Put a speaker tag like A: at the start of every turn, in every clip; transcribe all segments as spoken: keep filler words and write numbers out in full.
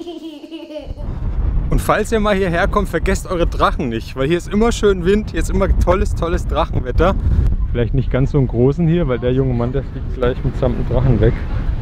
A: Und falls ihr mal hierher kommt, vergesst eure Drachen nicht, weil hier ist immer schön Wind, hier ist immer tolles, tolles Drachenwetter. Vielleicht nicht ganz so einen großen hier, weil der junge Mann, der fliegt gleich mitsamt dem Drachen weg.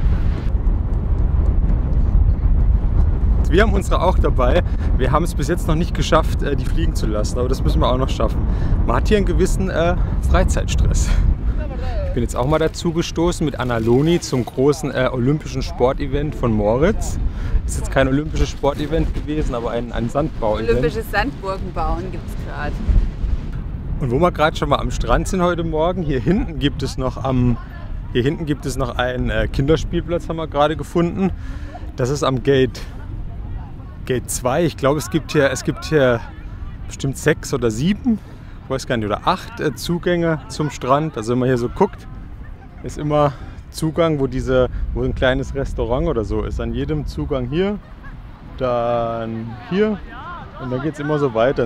A: Wir haben unsere auch dabei. Wir haben es bis jetzt noch nicht geschafft, die fliegen zu lassen, aber das müssen wir auch noch schaffen. Man hat hier einen gewissen äh, Freizeitstress. Ich bin jetzt auch mal dazu gestoßen mit Anna Loni zum großen äh, olympischen Sportevent von Moritz. Das ist jetzt kein olympisches Sportevent gewesen, aber ein, ein Sandbau-Event.
B: Olympisches Sandburgenbauen gibt es gerade.
A: Und wo wir gerade schon mal am Strand sind heute Morgen, hier hinten gibt es noch am, hier hinten gibt es noch einen äh, Kinderspielplatz, haben wir gerade gefunden. Das ist am Gate, Gate zwei. Ich glaube, es gibt hier, es gibt hier bestimmt sechs oder sieben. Ich weiß gar nicht, oder acht äh, Zugänge zum Strand. Also wenn man hier so guckt, ist immer Zugang, wo, diese, wo ein kleines Restaurant oder so ist. An jedem Zugang hier, dann hier und dann geht es immer so weiter.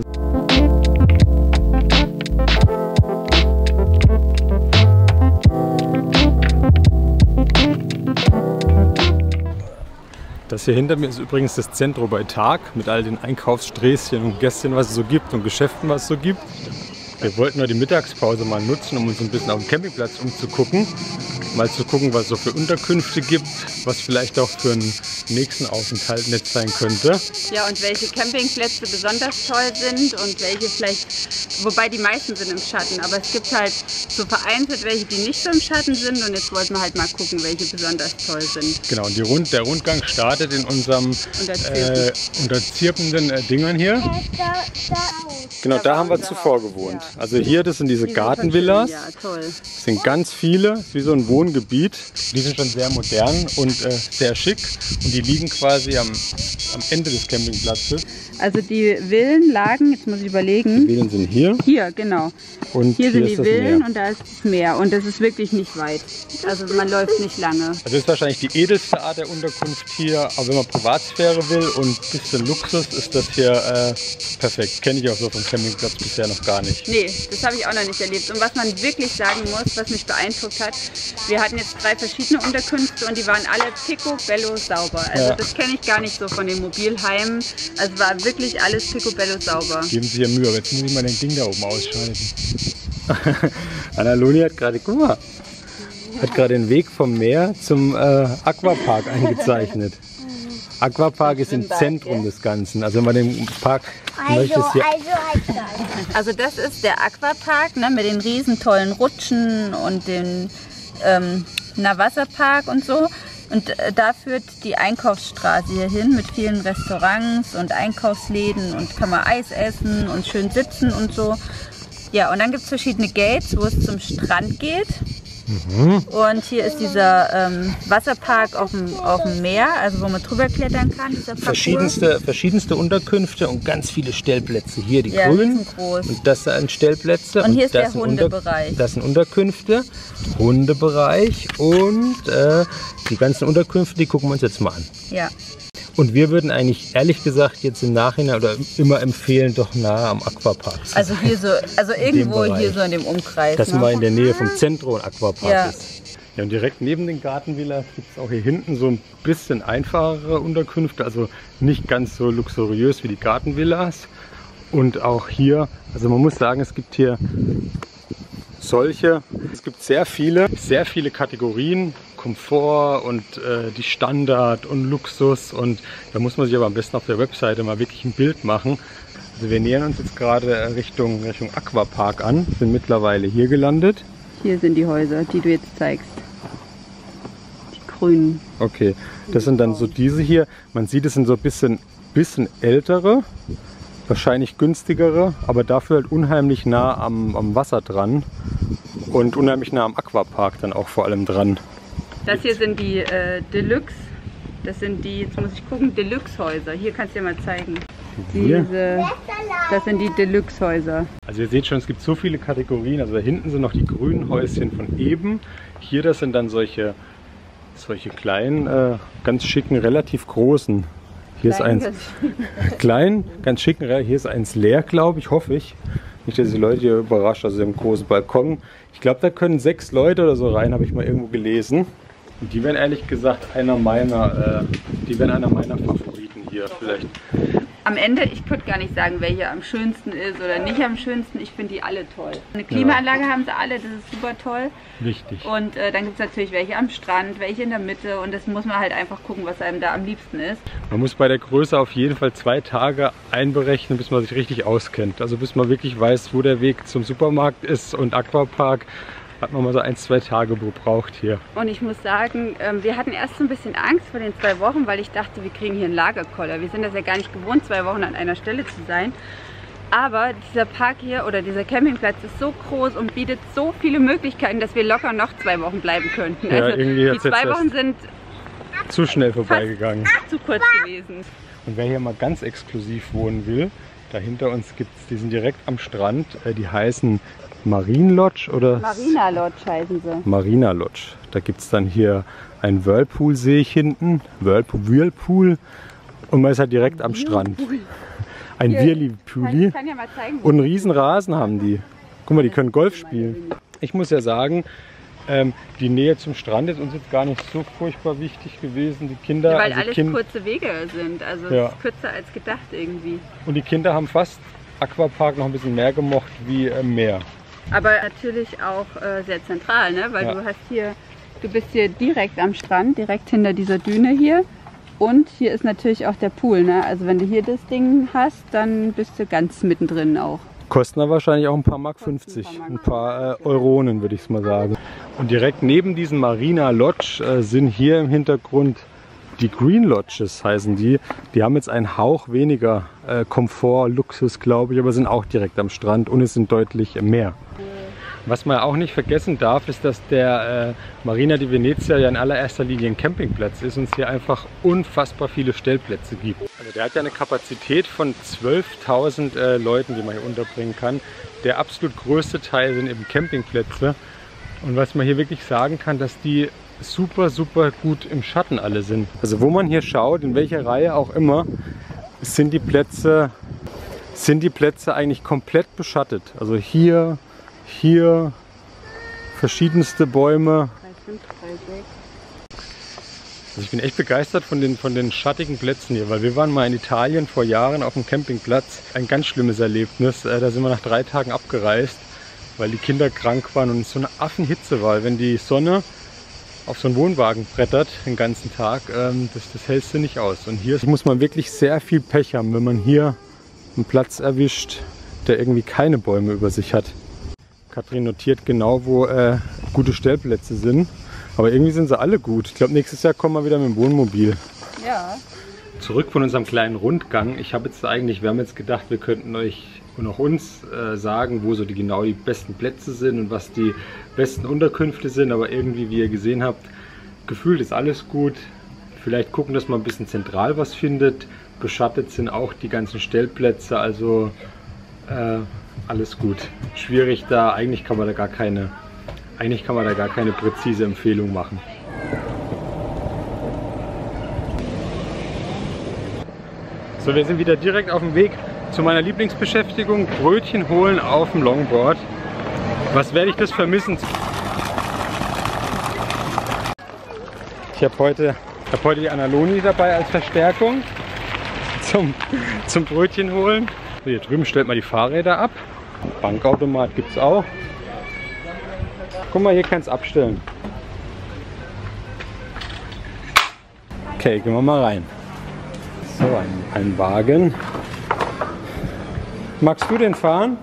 A: Das hier hinter mir ist übrigens das Centro bei Tag mit all den Einkaufssträßchen und Gästchen, was es so gibt und Geschäften, was es so gibt. Wir wollten nur die Mittagspause mal nutzen, um uns ein bisschen auf dem Campingplatz umzugucken. Mal zu gucken, was es so für Unterkünfte gibt, was vielleicht auch für einen nächsten Aufenthalt nett sein könnte.
B: Ja, und welche Campingplätze besonders toll sind und welche vielleicht, wobei die meisten sind im Schatten, aber es gibt halt so vereinzelt welche, die nicht so im Schatten sind und jetzt wollten wir halt mal gucken, welche besonders toll sind.
A: Genau, und die Rund, der Rundgang startet in unserem äh, unterzirpenden äh, Dingern hier. Genau, da haben wir zuvor gewohnt. Also hier, das sind diese Gartenvillas.
B: Ja, toll.
A: Das sind ganz viele, wie so ein Wohngebiet. Die sind schon sehr modern und äh, sehr schick und die liegen quasi am, am Ende des Campingplatzes.
B: Also die Villen lagen, jetzt muss ich überlegen.
A: Die Villen sind hier.
B: Hier, genau.
A: Und
B: hier, hier sind die Villen
A: Meer.
B: Und da ist das Meer und das ist wirklich nicht weit. Also man läuft nicht lange.
A: Also das ist wahrscheinlich die edelste Art der Unterkunft hier, aber wenn man Privatsphäre will und ein bisschen Luxus, ist das hier äh, perfekt. Kenne ich auch so vom Campingplatz bisher noch gar nicht.
B: Nee, das habe ich auch noch nicht erlebt. Und was man wirklich sagen muss, was mich beeindruckt hat, wir hatten jetzt drei verschiedene Unterkünfte und die waren alle picobello sauber. Also ja. Das kenne ich gar nicht so von den Mobilheimen. Also war wirklich alles picobello sauber.
A: Geben Sie hier Mühe, aber jetzt muss ich mal den Ding da oben ausschalten. Anna Loni hat gerade, guck mal, hat gerade den Weg vom Meer zum äh, Aquapark eingezeichnet. Aquapark ist im Zentrum des Ganzen. Also wenn man den Park möchte, ist hier.
B: Also das ist der Aquapark, ne, mit den riesen tollen Rutschen und den ähm, na, Wasserpark und so. Und äh, da führt die Einkaufsstraße hier hin mit vielen Restaurants und Einkaufsläden und kann man Eis essen und schön sitzen und so. Ja, und dann gibt es verschiedene Gates, wo es zum Strand geht. Mhm. Und hier ist dieser ähm, Wasserpark auf dem, auf dem Meer, also wo man drüber klettern kann.
A: Verschiedenste, verschiedenste Unterkünfte und ganz viele Stellplätze. Hier die
B: ja,
A: grünen und das sind Stellplätze.
B: Und hier
A: und
B: ist der Hundebereich.
A: Unter, das sind Unterkünfte, Hundebereich und äh, die ganzen Unterkünfte, die gucken wir uns jetzt mal an.
B: Ja.
A: Und wir würden eigentlich ehrlich gesagt jetzt im Nachhinein oder immer empfehlen, doch nahe am Aquapark zu sein.
B: Also hier so, also irgendwo hier so in dem Umkreis.
A: Das
B: ne?
A: war in der Nähe vom Zentrum und Aquapark
B: ja.
A: ist. Ja, und direkt neben den Gartenvillas gibt es auch hier hinten so ein bisschen einfachere Unterkünfte, also nicht ganz so luxuriös wie die Gartenvillas. Und auch hier, also man muss sagen, es gibt hier solche, es gibt sehr viele, sehr viele Kategorien. Komfort und äh, die Standard und Luxus und da muss man sich aber am besten auf der Webseite mal wirklich ein Bild machen. Also wir nähern uns jetzt gerade Richtung, Richtung Aquapark an, sind mittlerweile hier gelandet.
B: Hier sind die Häuser, die du jetzt zeigst. Die grünen.
A: Okay, das sind dann so diese hier. Man sieht, es sind so ein bisschen, bisschen ältere, wahrscheinlich günstigere, aber dafür halt unheimlich nah am, am Wasser dran und unheimlich nah am Aquapark dann auch vor allem dran.
B: Das hier sind die äh, Deluxe, das sind die, jetzt muss ich gucken, Deluxe-Häuser. Hier kannst du dir mal zeigen. Diese, das sind die Deluxe-Häuser.
A: Also ihr seht schon, es gibt so viele Kategorien. Also da hinten sind noch die grünen Häuschen von eben. Hier das sind dann solche, solche kleinen, äh, ganz schicken, relativ großen. Hier klein, ist eins klein, ganz schicken, hier ist eins leer, glaube ich, hoffe ich. Nicht, dass die Leute hier überrascht, also im großen Balkon. Ich glaube, da können sechs Leute oder so rein, habe ich mal irgendwo gelesen. Und die wären ehrlich gesagt einer meiner, äh, die wären einer meiner Favoriten hier vielleicht.
B: Am Ende, ich könnte gar nicht sagen, wer hier am schönsten ist oder nicht am schönsten. Ich finde die alle toll. Eine Klimaanlage ja. haben sie alle, das ist super toll.
A: Wichtig.
B: Und äh, dann gibt es natürlich welche am Strand, welche in der Mitte und das muss man halt einfach gucken, was einem da am liebsten ist.
A: Man muss bei der Größe auf jeden Fall zwei Tage einberechnen, bis man sich richtig auskennt. Also bis man wirklich weiß, wo der Weg zum Supermarkt ist und Aquapark. Hat man mal so ein, zwei Tage gebraucht hier.
B: Und ich muss sagen, wir hatten erst so ein bisschen Angst vor den zwei Wochen, weil ich dachte, wir kriegen hier einen Lagerkoller. Wir sind das ja gar nicht gewohnt, zwei Wochen an einer Stelle zu sein. Aber dieser Park hier oder dieser Campingplatz ist so groß und bietet so viele Möglichkeiten, dass wir locker noch zwei Wochen bleiben könnten.
A: Ja,
B: also
A: irgendwie
B: die zwei Wochen sind
A: zu schnell vorbeigegangen.
B: Zu kurz gewesen.
A: Und wer hier mal ganz exklusiv wohnen will, da hinter uns gibt es, die sind direkt am Strand, die heißen Marine Lodge oder?
B: Marina Lodge heißen sie.
A: Marina Lodge. Da gibt es dann hier einen Whirlpool, sehe ich hinten. Whirlpool, Whirlpool. Und man ist halt direkt am Strand. Ein Whirlpool.
B: Kann ja mal zeigen.
A: Und einen riesen Rasen haben die. Guck mal, die können Golf spielen. Ich muss ja sagen, ähm, die Nähe zum Strand ist uns jetzt gar nicht so furchtbar wichtig gewesen. Die Kinder,
B: ja, weil
A: also
B: alles
A: kind
B: kurze Wege sind. Also
A: ja.
B: es ist kürzer als gedacht irgendwie.
A: Und die Kinder haben fast Aquapark noch ein bisschen mehr gemocht wie äh, Meer.
B: Aber natürlich auch äh, sehr zentral, ne? Weil
A: ja.
B: du hast hier, du bist hier direkt am Strand, direkt hinter dieser Düne hier. Und hier ist natürlich auch der Pool, ne? Also wenn du hier das Ding hast, dann bist du ganz mittendrin auch.
A: Kosten da wahrscheinlich auch ein paar Mark fünfzig, ein paar äh, Euronen würde ich es mal sagen. Und direkt neben diesem Marina Lodge äh, sind hier im Hintergrund die Green Lodges, heißen die. Die haben jetzt einen Hauch weniger äh, Komfort, Luxus, glaube ich, aber sind auch direkt am Strand und es sind deutlich mehr. Was man auch nicht vergessen darf, ist, dass der äh, Marina di Venezia ja in allererster Linie ein Campingplatz ist und es hier einfach unfassbar viele Stellplätze gibt. Also der hat ja eine Kapazität von zwölftausend äh, Leuten, die man hier unterbringen kann. Der absolut größte Teil sind eben Campingplätze. Und was man hier wirklich sagen kann, dass die super, super gut im Schatten alle sind. Also wo man hier schaut, in welcher Reihe auch immer, sind die Plätze, sind die Plätze eigentlich komplett beschattet. Also hier, hier, verschiedenste Bäume. Also ich bin echt begeistert von den, von den schattigen Plätzen hier, weil wir waren mal in Italien vor Jahren auf dem Campingplatz. Ein ganz schlimmes Erlebnis. Da sind wir nach drei Tagen abgereist, weil die Kinder krank waren und es so eine Affenhitze war. Wenn die Sonne auf so einen Wohnwagen brettert den ganzen Tag, ähm, das, das hältst du nicht aus. Und hier muss man wirklich sehr viel Pech haben, wenn man hier einen Platz erwischt, der irgendwie keine Bäume über sich hat. Katrin notiert genau, wo äh, gute Stellplätze sind. Aber irgendwie sind sie alle gut. Ich glaube, nächstes Jahr kommen wir wieder mit dem Wohnmobil.
B: Ja.
A: Zurück von unserem kleinen Rundgang. Ich habe jetzt eigentlich, wir haben jetzt gedacht, wir könnten euch und auch uns äh, sagen, wo so die genau die besten Plätze sind und was die besten Unterkünfte sind. Aber irgendwie, wie ihr gesehen habt, gefühlt ist alles gut. Vielleicht gucken, dass man ein bisschen zentral was findet. Beschattet sind auch die ganzen Stellplätze. Also äh, alles gut. Schwierig da. Eigentlich kann man da gar keine, eigentlich kann man da gar keine präzise Empfehlung machen. So, wir sind wieder direkt auf dem Weg zu meiner Lieblingsbeschäftigung, Brötchen holen auf dem Longboard. Was werde ich das vermissen? Ich habe heute, hab heute die Analoni dabei als Verstärkung zum, zum Brötchen holen. So, hier drüben stellt man die Fahrräder ab. Bankautomat gibt es auch. Guck mal, hier kannst du abstellen. Okay, gehen wir mal rein. So, ein, ein Wagen. Magst du den fahren?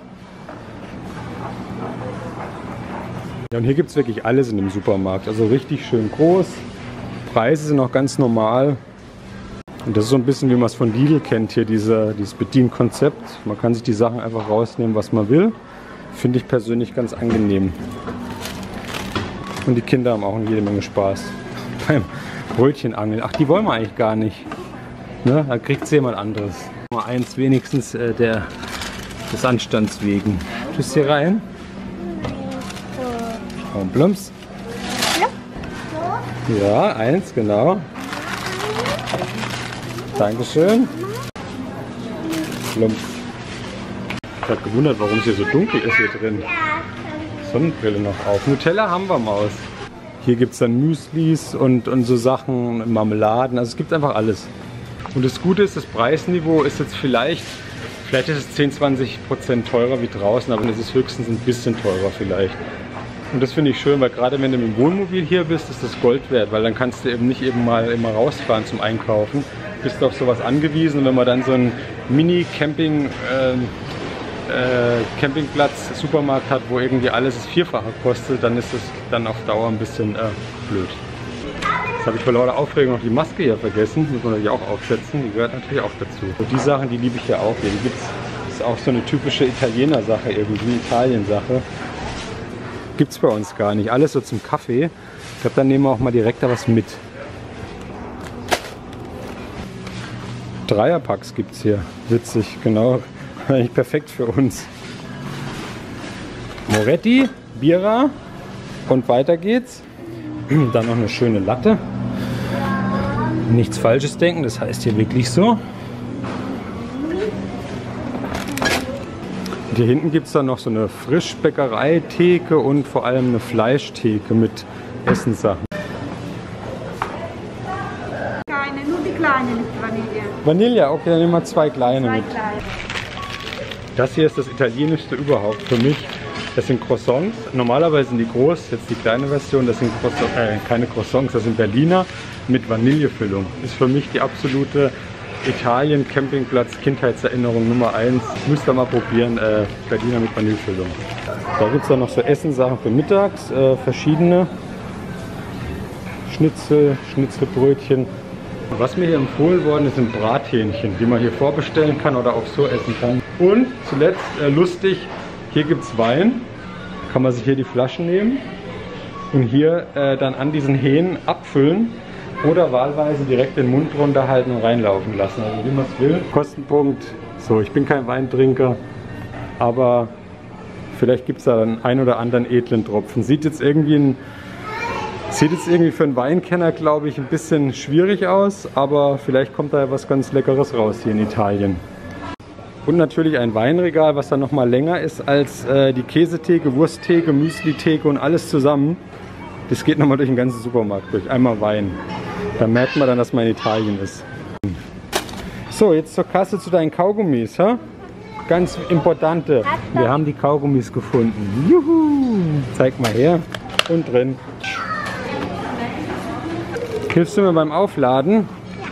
A: Ja, und hier gibt es wirklich alles in dem Supermarkt. Also richtig schön groß. Preise sind auch ganz normal. Und das ist so ein bisschen, wie man es von Lidl kennt, hier diese, dieses Bedienkonzept. Man kann sich die Sachen einfach rausnehmen, was man will. Finde ich persönlich ganz angenehm. Und die Kinder haben auch jede Menge Spaß beim Brötchenangeln. Ach, die wollen wir eigentlich gar nicht. Ne? Da kriegt es jemand anderes. Mal eins wenigstens äh, der, des Anstands wegen. Tschüss hier rein. Und plumps. Ja, eins, genau. Dankeschön. Plumps. Ich habe gewundert, warum es hier so dunkel ist hier drin. Sonnenbrille noch auf. Nutella haben wir, Maus. Hier gibt es dann Müslis und, und so Sachen, Marmeladen. Also es gibt einfach alles. Und das Gute ist, das Preisniveau ist jetzt vielleicht, vielleicht ist es zehn, zwanzig Prozent teurer wie draußen, aber es ist höchstens ein bisschen teurer vielleicht. Und das finde ich schön, weil gerade wenn du mit dem Wohnmobil hier bist, ist das Gold wert, weil dann kannst du eben nicht eben mal immer rausfahren zum Einkaufen. Bist du auf sowas angewiesen und wenn man dann so einen Mini-Camping äh, äh, Campingplatz, Supermarkt hat, wo irgendwie alles das Vierfache kostet, dann ist es dann auf Dauer ein bisschen äh, blöd. Jetzt habe ich vor lauter Aufregung noch die Maske hier vergessen, muss man natürlich auch aufsetzen, die gehört natürlich auch dazu. Und die Sachen, die liebe ich ja auch hier, die gibt's, das ist auch so eine typische Italiener-Sache irgendwie, Italien-Sache. Gibt es bei uns gar nicht, alles so zum Kaffee. Ich glaube, dann nehmen wir auch mal direkt da was mit. Dreierpacks gibt es hier, witzig, genau, eigentlich perfekt für uns. Moretti, Bira und weiter geht's. Dann noch eine schöne Latte. Nichts Falsches denken, das heißt hier wirklich so. Und hier hinten gibt es dann noch so eine Frischbäckerei-Theke und vor allem eine Fleischtheke mit Essenssachen.
C: Kleine, nur die kleine mit Vanille.
A: Vanille, okay, dann nehmen wir zwei kleine
C: Zwei
A: mit.
C: kleine.
A: Das hier ist das italienischste überhaupt für mich. Das sind Croissants. Normalerweise sind die groß, jetzt die kleine Version. Das sind Croissants, äh, keine Croissants, das sind Berliner mit Vanillefüllung. Ist für mich die absolute Italien-Campingplatz-Kindheitserinnerung Nummer eins. Müsst ihr mal probieren, äh, Berliner mit Vanillefüllung. Da gibt es dann noch so Essenssachen für mittags, äh, verschiedene. Schnitzel, Schnitzelbrötchen. Was mir hier empfohlen worden ist, sind Brathähnchen, die man hier vorbestellen kann oder auch so essen kann. Und zuletzt, äh, lustig, hier gibt es Wein. Kann man sich hier die Flaschen nehmen und hier äh, dann an diesen Hähnen abfüllen oder wahlweise direkt den Mund drunter halten und reinlaufen lassen. Also wie man es will. Kostenpunkt, so, ich bin kein Weintrinker, aber vielleicht gibt es da einen ein oder anderen edlen Tropfen. Sieht jetzt irgendwie ein Sieht jetzt irgendwie für einen Weinkenner, glaube ich, ein bisschen schwierig aus, aber vielleicht kommt da ja was ganz Leckeres raus hier in Italien. Und natürlich ein Weinregal, was dann nochmal länger ist als äh, die Käsetheke, Wursttheke, Müsli-Theke und alles zusammen. Das geht nochmal durch den ganzen Supermarkt durch. Einmal Wein. Da merkt man dann, dass man in Italien ist. So, jetzt zur Kasse zu deinen Kaugummis. Ha? Ganz importante. Wir haben die Kaugummis gefunden. Juhu! Zeig mal her. Und drin. Hilfst du mir beim Aufladen?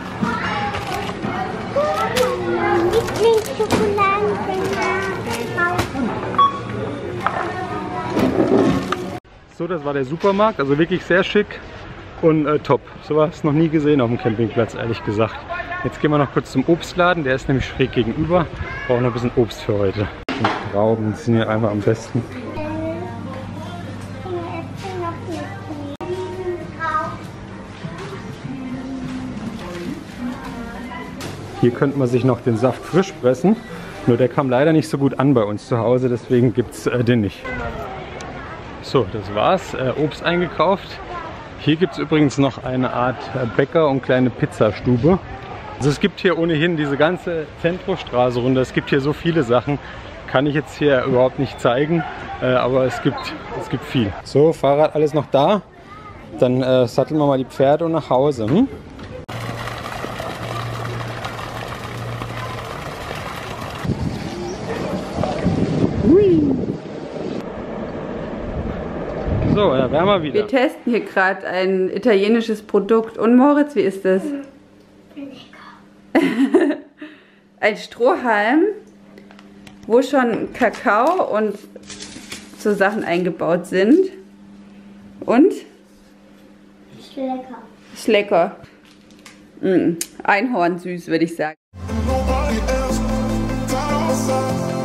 A: So, das war der Supermarkt, also wirklich sehr schick und äh, top. So war es noch nie gesehen auf dem Campingplatz, ehrlich gesagt. Jetzt gehen wir noch kurz zum Obstladen, der ist nämlich schräg gegenüber. Brauchen noch ein bisschen Obst für heute. Und Trauben sind hier einfach am besten. Hier könnte man sich noch den Saft frisch pressen, nur der kam leider nicht so gut an bei uns zu Hause, deswegen gibt es äh, den nicht. So, das war's. Äh, Obst eingekauft. Hier gibt es übrigens noch eine Art äh, Bäcker und kleine Pizzastube. Also es gibt hier ohnehin diese ganze Zentrostraße runter. Es gibt hier so viele Sachen, kann ich jetzt hier überhaupt nicht zeigen, äh, aber es gibt, es gibt viel. So, Fahrrad alles noch da. Dann äh, satteln wir mal die Pferde und nach Hause. Hm? So, da wären wir wieder.
B: Wir testen hier gerade ein italienisches Produkt. Und Moritz, wie ist das? Ein Strohhalm, wo schon Kakao und so Sachen eingebaut sind. Und?
C: Ist lecker.
B: Ist lecker. Mm, Einhorn süß, würde ich sagen.
D: Nobody else,